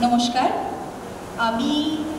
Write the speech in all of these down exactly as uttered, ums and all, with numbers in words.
নমস্কার, আমি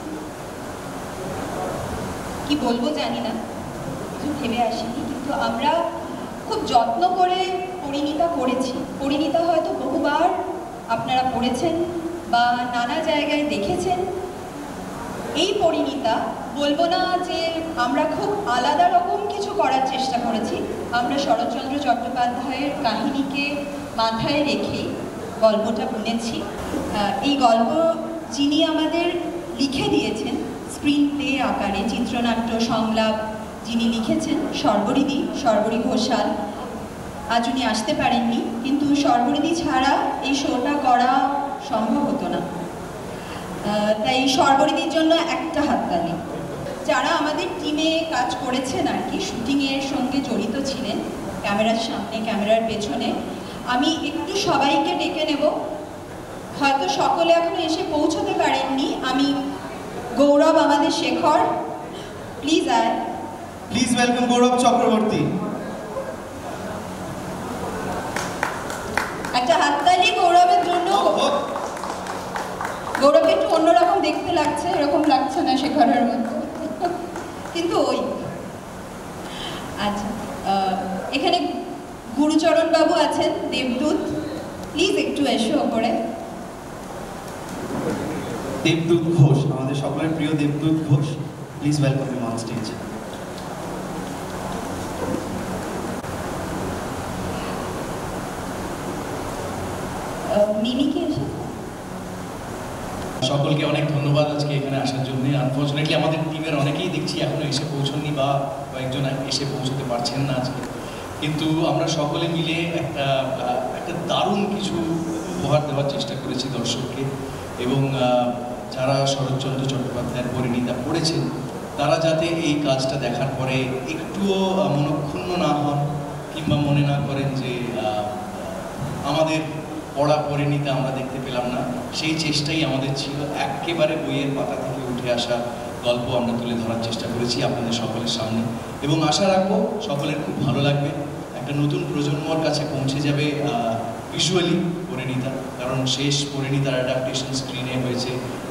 কি বলবো জানি না, কিছু ভেবে আসিনি, কিন্তু আমরা খুব যত্ন করে পরিণীতা করেছি। পরিণীতা হয়তো বহুবার আপনারা পড়েছেন বা নানা জায়গায় দেখেছেন। এই পরিণীতা বলবো না যে আমরা খুব আলাদা রকম কিছু করার চেষ্টা করেছি। আমরা শরৎচন্দ্র চট্টোপাধ্যায়ের কাহিনীকে মাথায় রেখেই গল্পটা বুনেছি। এই গল্প যিনি আমাদের লিখে দিয়েছেন স্ক্রিন প্লে আকারে, চিত্রনাট্য সংলাপ যিনি লিখেছেন শর্বরীদি, শর্বরী ঘোষাল। আজ উনি আসতে পারেননি, কিন্তু শর্বরীদি ছাড়া এই শোটা করা সম্ভব হতো না। তাই শর্বরীদির জন্য একটা হাততালি। যারা আমাদের টিমে কাজ করেছেন আর কি, শুটিংয়ের সঙ্গে জড়িত ছিলেন, ক্যামেরার সামনে ক্যামেরার পেছনে, আমি একটু সবাইকে ডেকে নেব। হয়তো সকলে এখনো এসে পৌঁছতে পারেননি। আমি গৌরব, আমাদের শেখর, প্লিজ আয়। Please welcome Gaurav Chakraborty. একটা হাততালি গৌরবের জন্য। গৌরবকে একটু অন্যরকম দেখতে লাগছে, এরকম লাগছে না শেখরের মতো, কিন্তু ওই। আচ্ছা, এখানে গুরুচরণ বাবু আছেন, দেবদূত, প্লিজ একটু এসো ওপরে। দেবদূত ঘোষ, আমাদের সকলের প্রিয় Debdut Ghosh, please welcome him on stage. মিমিকে এসে সকলকে অনেক ধন্যবাদ আজকে এখানে আসার জন্য। আনফর্চুনেটলি আমাদের টিমের অনেকেই দেখছি এখনো এসে পৌঁছননি বা কয়েকজন এসে পৌঁছতে পারছেন না আজকে, কিন্তু আমরা সকলে মিলে একটা একটা দারুণ কিছু উপহার দেওয়ার চেষ্টা করেছি দর্শককে। এবং যারা শরৎচন্দ্র চট্টোপাধ্যায়ের পরিণীতা পড়েছেন তারা যাতে এই কাজটা দেখার পরে একটুও মনক্ষুণ্ণ না হন কিংবা মনে না করেন যে আমাদের পড়া পরিণীতা আমরা দেখতে পেলাম না, সেই চেষ্টাই আমাদের ছিল। একেবারে বইয়ের পাতা থেকে উঠে আসা গল্প আমরা তুলে ধরার চেষ্টা করেছি আপনাদের সকলের সামনে, এবং আশা রাখবো সকলের খুব ভালো লাগবে। একটা নতুন প্রজন্মর কাছে পৌঁছে যাবে ভিজুয়ালি পরিণীতা, কারণ শেষ পরিণীতার অ্যাডাপ্টেশন স্ক্রিনে হয়েছে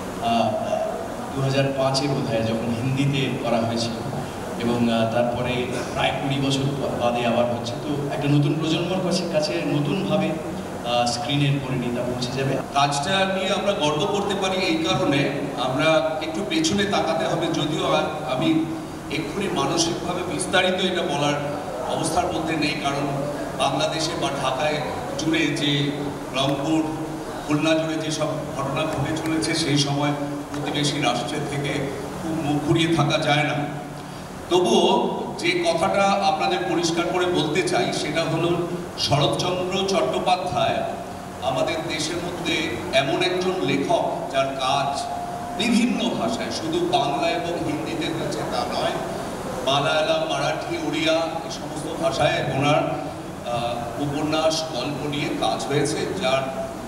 দু হাজার পাঁচে বোধহয়, যখন হিন্দিতে করা হয়েছিল, এবং তারপরে প্রায় কুড়ি বছর বাদে আবার হচ্ছে। তো একটা নতুন প্রজন্মর কাছে কাছে নতুনভাবে স্ক্রিনের পরিণীতা পৌঁছে যাবে। কাজটা নিয়ে আমরা গর্ব করতে পারি এই কারণে, আমরা একটু পেছনে তাকাতে হবে। যদিও আমি এক্ষুনি মানসিকভাবে বিস্তারিত এটা বলার অবস্থার মধ্যে নেই, কারণ বাংলাদেশে বা ঢাকায় জুড়ে যে রংপুর, খুলনা জুড়ে যেসব ঘটনা ঘটে চলেছে, সেই সময় প্রতিবেশী রাষ্ট্রের থেকে খুব মুখ ঘুরিয়ে থাকা যায় না। তবুও যে কথাটা আপনাদের পরিষ্কার করে বলতে চাই সেটা হলো, শরৎচন্দ্র চট্টোপাধ্যায় আমাদের দেশের মধ্যে এমন একজন লেখক যার কাজ বিভিন্ন ভাষায়, শুধু বাংলা এবং হিন্দিতে হয়েছে তা নয়, মালায়ালাম, মারাঠি, উড়িয়া এই সমস্ত ভাষায় ওনার উপন্যাস, গল্প নিয়ে কাজ হয়েছে, যার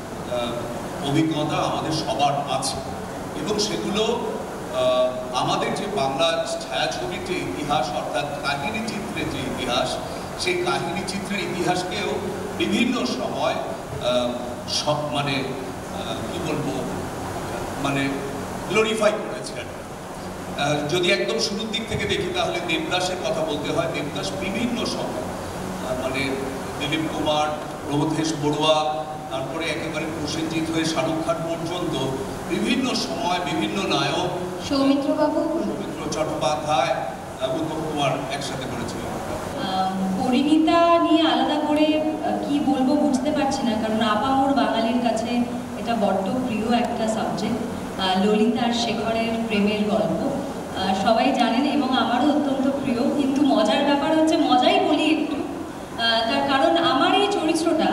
অভিজ্ঞতা আমাদের সবার আছে। এবং সেগুলো আমাদের যে বাংলা ছায়াছবির যে ইতিহাস, অর্থাৎ কাহিনী চিত্রের যে ইতিহাস, সেই কাহিনী চিত্রের ইতিহাসকেও বিভিন্ন সময় সব মানে কি বলবো মানে গ্লোরিফাই করেছে। যদি একদম শুরুর দিক থেকে দেখি তাহলে দেবদাসের কথা বলতে হয়। দেবদাস বিভিন্ন সময় মানে দিলীপ কুমার, প্রবোধেশ বড়ুয়া, তারপরে একেবারে প্রসেনজিৎ হয়ে শাহরুখ খান পর্যন্ত বিভিন্ন সময় বিভিন্ন নায়ক, সৌমিত্র বাবু, সৌমিত্র চট্টোপাধ্যায়, উত্তম কুমার একসাথে করেছিল। পরিণীতা নিয়ে আলাদা করে কি বলবো বুঝতে পারছি না, কারণ আপামর বাঙালির কাছে এটা বড্ড প্রিয় একটা সাবজেক্ট। ললিতা আর শেখরের প্রেমের গল্প সবাই জানেন এবং আমারও অত্যন্ত প্রিয়। কিন্তু মজার ব্যাপার হচ্ছে, মজাই বলি একটু, তার কারণ আমার এই চরিত্রটা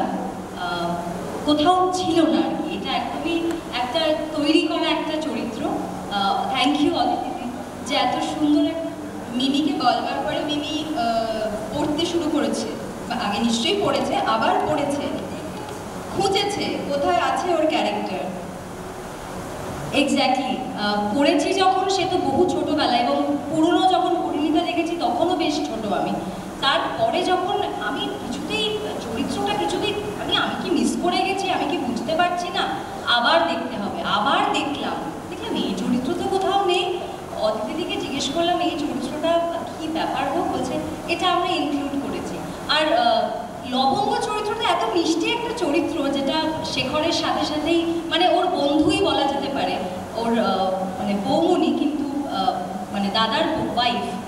কোথাও ছিল না আর কি। এটা একদমই একটা তৈরি করা একটা চরিত্র। থ্যাংক ইউ অদিতি যে এত সুন্দর একটা। মিমিকে বলবার পরে মিমি পড়তে শুরু করেছে, আগে নিশ্চয়ই পড়েছে, আবার পড়েছে, খুঁজেছে কোথায় আছে ওর ক্যারেক্টার। এক্স্যাক্টলি, পড়েছি যখন সে তো বহু ছোটোবেলা, এবং পুরনো যখন পরিণীতা দেখেছি তখনও বেশ ছোট আমি। তারপরে যখন আমি কিছুতেই চরিত্রটা কিছুতেই আমি আমি কি মিস করে গেছি, আমি কি বুঝতে পারছি না, আবার দেখতে হবে, আবার এটা আমরা ইনক্লুড করেছি। আর আহ, লবঙ্গ চরিত্রটা এত মিষ্টি একটা চরিত্র, যেটা শেখরের সাথে সাথেই মানে ওর বন্ধুই বলা যেতে পারে, ওর আহ, মানে বৌমনি কিন্তু আহ, মানে দাদার ওয়াইফ,